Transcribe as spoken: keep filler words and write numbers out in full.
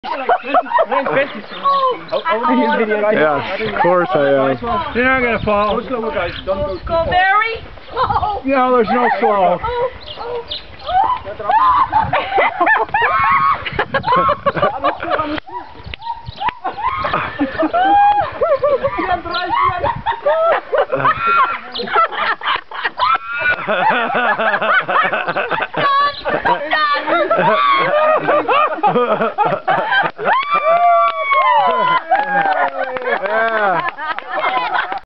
Yes, of course I am. You're not gonna fall. Go slower, guys. Don't go too Go far. very slow. No, there's no slow. Stop! Stop!